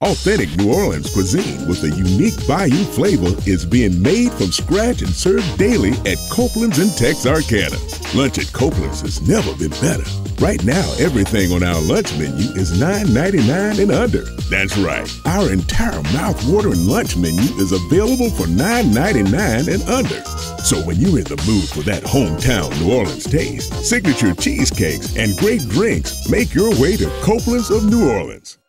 Authentic New Orleans cuisine with a unique Bayou flavor is being made from scratch and served daily at Copeland's in Texarkana. Lunch at Copeland's has never been better. Right now, everything on our lunch menu is $9.99 and under. That's right, our entire mouth-watering lunch menu is available for $9.99 and under. So when you're in the mood for that hometown New Orleans taste, signature cheesecakes, and great drinks, make your way to Copeland's of New Orleans.